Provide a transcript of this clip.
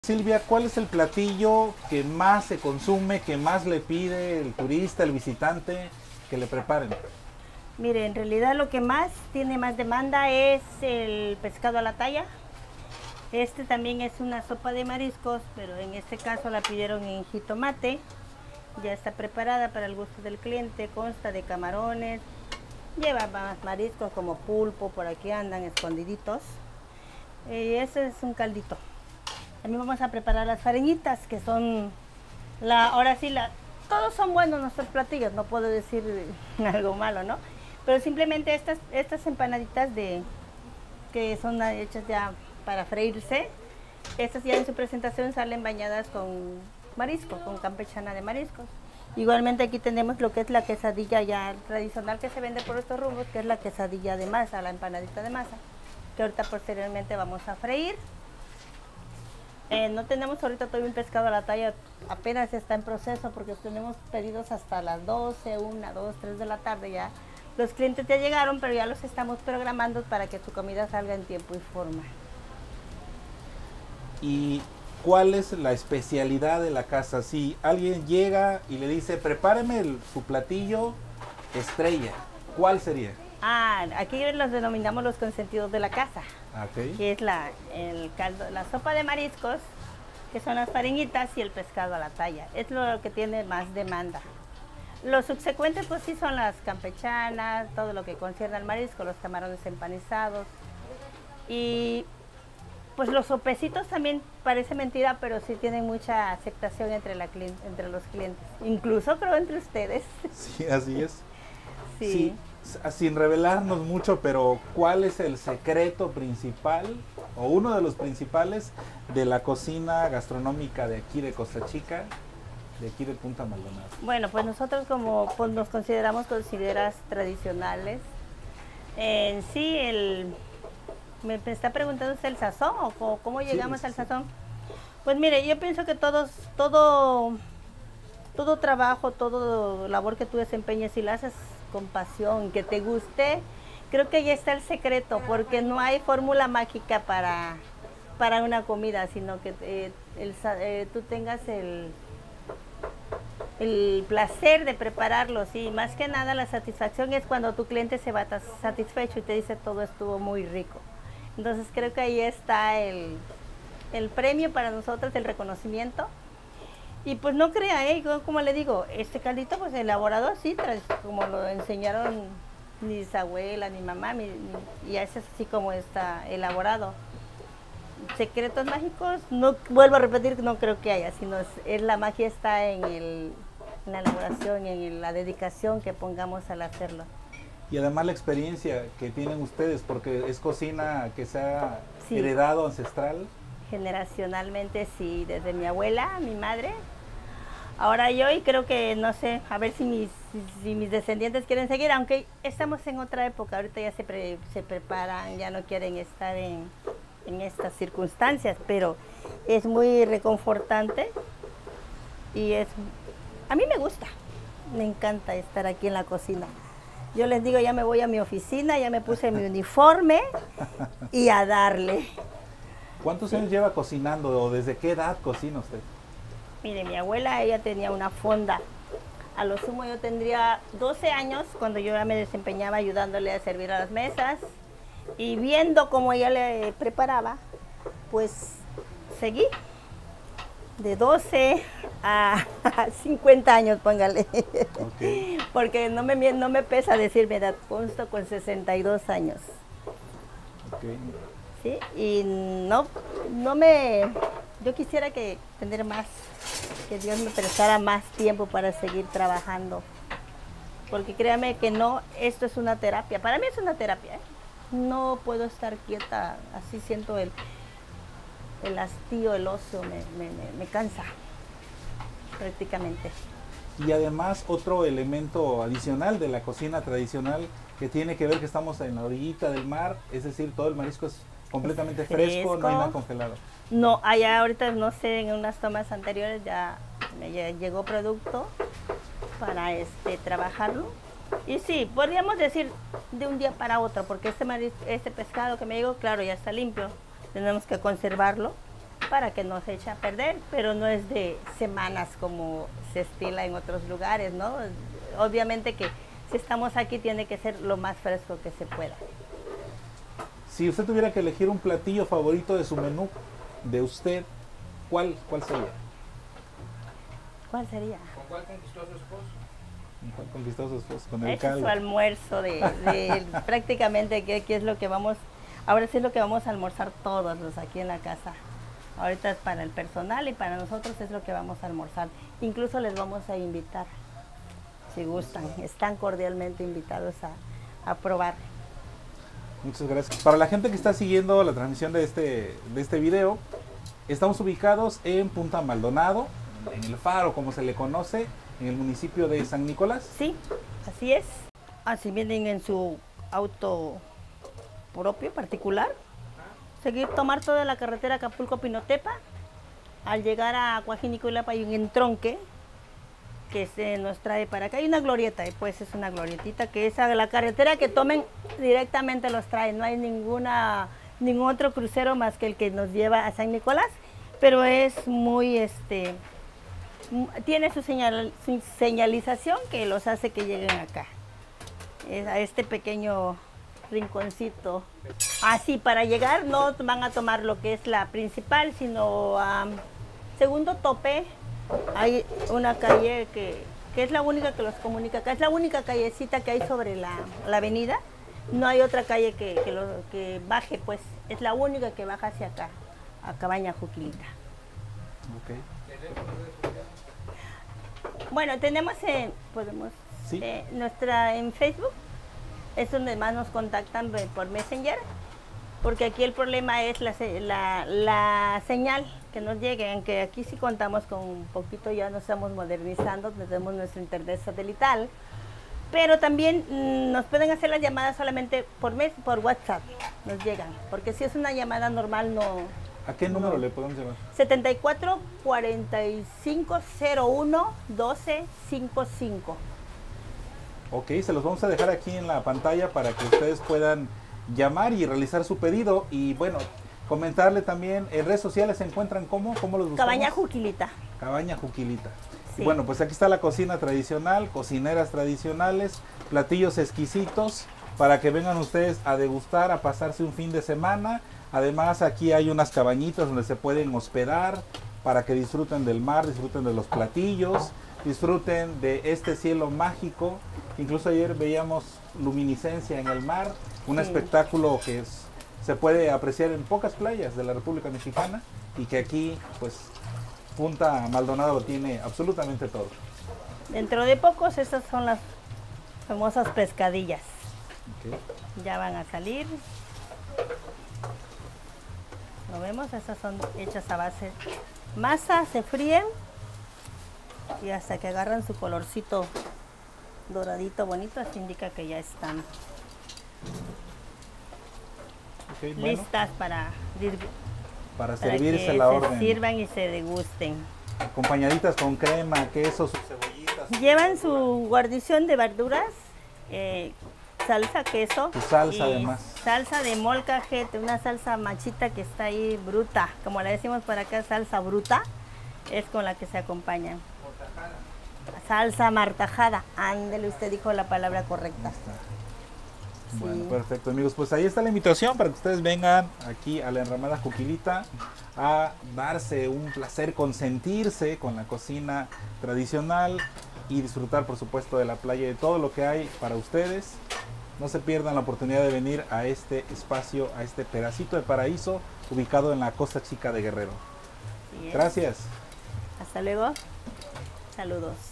Silvia, ¿cuál es el platillo que más se consume, que más le pide el turista, el visitante, que le preparen? Mire, en realidad lo que más tiene más demanda es el pescado a la talla. Este también es una sopa de mariscos, pero en este caso la pidieron en jitomate. Ya está preparada para el gusto del cliente, consta de camarones, lleva más mariscos como pulpo, por aquí andan escondiditos. Y ese es un caldito. También vamos a preparar las fareñitas, que son ahora sí, todos son buenos nuestros platillos, no puedo decir algo malo, ¿no? Pero simplemente estas empanaditas que son hechas ya para freírse, estas ya en su presentación salen bañadas con marisco, con campechana de mariscos. Igualmente aquí tenemos lo que es la quesadilla ya tradicional que se vende por estos rumbos, que es la quesadilla de masa, la empanadita de masa, que ahorita posteriormente vamos a freír. No tenemos ahorita todavía un pescado a la talla, apenas está en proceso porque tenemos pedidos hasta las 12, 1, 2, 3 de la tarde ya. Los clientes ya llegaron, pero ya los estamos programando para que su comida salga en tiempo y forma. ¿Y cuál es la especialidad de la casa? Si alguien llega y le dice, prepáreme su platillo estrella, ¿cuál sería? Aquí los denominamos los consentidos de la casa. Okay. Que es el caldo, la sopa de mariscos, que son las fareñitas, y el pescado a la talla. Es lo que tiene más demanda. Los subsecuentes pues sí son las campechanas, todo lo que concierne al marisco, los camarones empanizados. Y pues los sopecitos también parece mentira, pero sí tienen mucha aceptación entre los clientes. Incluso creo entre ustedes. Sí, así es. Sí. Sin revelarnos mucho, pero ¿cuál es el secreto principal o uno de los principales de la cocina gastronómica de aquí de Costa Chica, de aquí de Punta Maldonado? Bueno, pues nosotros pues nos consideramos cocineras tradicionales. En sí, me está preguntando usted el sazón o cómo llegamos al sazón. Pues mire, yo pienso que todo trabajo, todo labor que tú desempeñes, si la haces con pasión, que te guste, creo que ahí está el secreto, porque no hay fórmula mágica para una comida, sino que tú tengas el placer de prepararlo, sí. Más que nada la satisfacción es cuando tu cliente se va satisfecho y te dice todo estuvo muy rico. Entonces creo que ahí está el premio para nosotros, el reconocimiento. Y pues no crea, como le digo, este caldito pues elaborado así, como lo enseñaron mis abuelas, mi mamá, y ese es así como está elaborado. Secretos mágicos, no vuelvo a repetir, no creo que haya, sino la magia está en la elaboración, en la dedicación que pongamos al hacerlo. Y además la experiencia que tienen ustedes, porque es cocina que se ha heredado ancestral. Generacionalmente sí, desde mi abuela, mi madre, ahora yo, y creo que, no sé, a ver si mis descendientes quieren seguir, aunque estamos en otra época, ahorita ya se preparan, ya no quieren estar en estas circunstancias, pero es muy reconfortante y a mí me gusta, me encanta estar aquí en la cocina. Yo les digo, ya me voy a mi oficina, ya me puse mi uniforme y a darle. ¿Cuántos años lleva cocinando o desde qué edad cocina usted? Mire, mi abuela, ella tenía una fonda. A lo sumo yo tendría 12 años cuando yo ya me desempeñaba ayudándole a servir a las mesas. Y viendo cómo ella le preparaba, pues seguí. De 12 a 50 años, póngale. Okay. Porque no me pesa decir mi edad, consto con 62 años. Okay. Sí, y yo quisiera que tener más, que Dios me prestara más tiempo para seguir trabajando, porque créame que esto es una terapia, para mí es una terapia, no puedo estar quieta, así siento el hastío, el ocio, me cansa prácticamente. Y además otro elemento adicional de la cocina tradicional que tiene que ver que estamos en la orillita del mar, es decir, todo el marisco es completamente fresco, no hay nada congelado. No, allá ahorita no sé, en unas tomas anteriores ya llegó producto para trabajarlo. Y sí, podríamos decir de un día para otro, porque este pescado que me llegó, claro, ya está limpio, tenemos que conservarlo para que no se eche a perder, pero no es de semanas como se estila en otros lugares, ¿no? Obviamente que si estamos aquí tiene que ser lo más fresco que se pueda. Si usted tuviera que elegir un platillo favorito de su menú, de usted, ¿cuál sería? ¿Cuál sería? ¿Con cuál conquistó a su esposo? ¿Cuál conquistó a su esposo? Con el Ese es caldo. su almuerzo de prácticamente que es lo que vamos, ahora sí es lo que vamos a almorzar todos los aquí en la casa. Ahorita es para el personal y para nosotros es lo que vamos a almorzar. Incluso les vamos a invitar, si gustan, están cordialmente invitados a probar. Muchas gracias. Para la gente que está siguiendo la transmisión de este video, estamos ubicados en Punta Maldonado, en el Faro, como se le conoce, en el municipio de San Nicolás. Sí, así es. Así vienen en su auto propio, particular. Tomar toda la carretera Acapulco-Pinotepa. Al llegar a Cuajinicuilapa hay un entronque que nos trae para acá. Hay una glorieta, y pues es una glorietita que es la carretera que tomen directamente los trae. No hay ningún otro crucero más que el que nos lleva a San Nicolás, pero es muy tiene su señalización que los hace que lleguen acá, a este pequeño rinconcito. Así, para llegar no van a tomar lo que es la principal, sino segundo tope. Hay una calle que es la única que los comunica acá, es la única callecita que hay sobre la avenida. No hay otra calle que baje, pues es la única que baja hacia acá, a Cabaña Juquilita. Okay. Bueno, tenemos Sí. en Facebook, es donde más nos contactan por Messenger, porque aquí el problema es la señal que nos llegue, aunque aquí sí contamos con un poquito, ya nos estamos modernizando, tenemos nuestro internet satelital, pero también nos pueden hacer las llamadas solamente por WhatsApp, nos llegan, porque si es una llamada normal no. ¿A qué número le podemos llamar? 74 45 01 12 55. Ok, se los vamos a dejar aquí en la pantalla para que ustedes puedan llamar y realizar su pedido. Y bueno, comentarle también, en redes sociales se encuentran ¿cómo los buscamos? Cabaña Juquilita. Cabaña Juquilita. Sí. Y bueno, pues aquí está la cocina tradicional, cocineras tradicionales, platillos exquisitos para que vengan ustedes a degustar, a pasarse un fin de semana. Además aquí hay unas cabañitas donde se pueden hospedar para que disfruten del mar, disfruten de los platillos, disfruten de este cielo mágico. Incluso ayer veíamos luminiscencia en el mar, un Sí. espectáculo que se puede apreciar en pocas playas de la República Mexicana y que aquí pues Punta Maldonado lo tiene absolutamente todo. Dentro de pocos estas son las famosas pescadillas. Okay. Ya van a salir. ¿Lo vemos? Estas son hechas a base de masa, se fríen y hasta que agarran su colorcito doradito bonito, así indica que ya están Ok, bueno, listas para servirse que la se orden. sirvan y se degusten. Acompañaditas con crema, queso, sus cebollitas. Llevan su guarnición de verduras, salsa, queso. Su salsa, y además. salsa de molcajete, una salsa machita que está ahí bruta, como la decimos por acá, salsa bruta, es con la que se acompañan. Salsa martajada, ándele, usted dijo la palabra correcta. Sí. Bueno, perfecto, amigos. Pues ahí está la invitación para que ustedes vengan aquí a la Enramada Juquilita a darse un placer, consentirse con la cocina tradicional y disfrutar, por supuesto, de la playa y de todo lo que hay para ustedes. No se pierdan la oportunidad de venir a este espacio, a este pedacito de paraíso ubicado en la Costa Chica de Guerrero. Así es. Gracias. Hasta luego. Saludos.